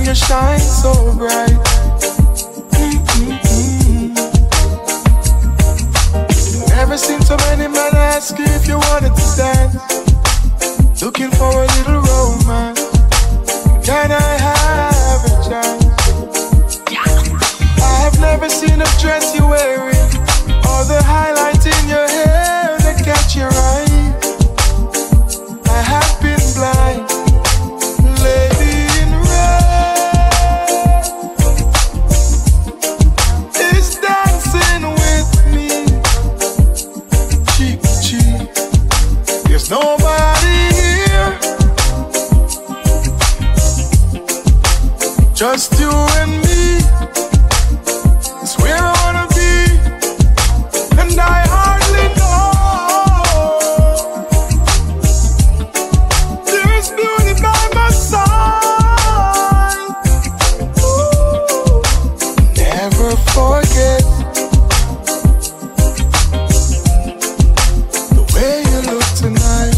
you shine so bright. Never seen so many men ask you if you wanted to dance. Looking for a little romance. Can I have a chance? I have never seen a dress you're wearing, or the highlights in your hair that catch your eye. I have been blind, lady in red is dancing with me, cheek to cheek. There's nobody here, just you and me. It's where I wanna be, and I hardly know there's beauty by my side. Ooh, never forget the way you look tonight.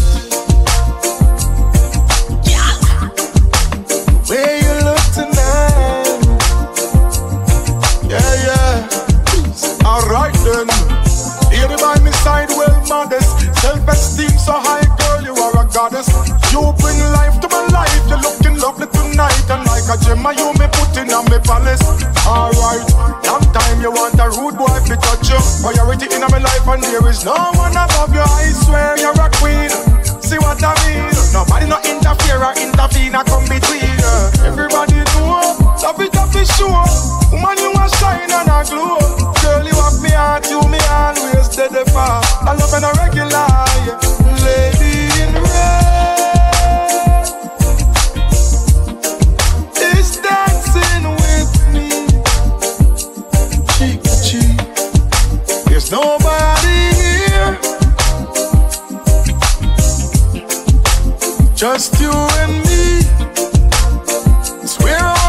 The way you look tonight. Yeah, yeah. Alright then. Lady by my side, well modest. Self-esteem so high, girl, you are a goddess. You bring life to my life. You're looking lovely tonight, and like a gem, you me put in on my palace. Alright, long time you want a rude boy to touch you. Priority in my life, and there is no one above you. I swear you're a queen. See what I mean? Nobody no interfere or intervene or come between. Everybody know, love it up is sure. Woman, you a shine and a glow. Girl, you have me heart, you me always steady for. I love and a regular, yeah. Lady in red is dancing with me, cheek to cheek. There's nobody here, just you and me. It's where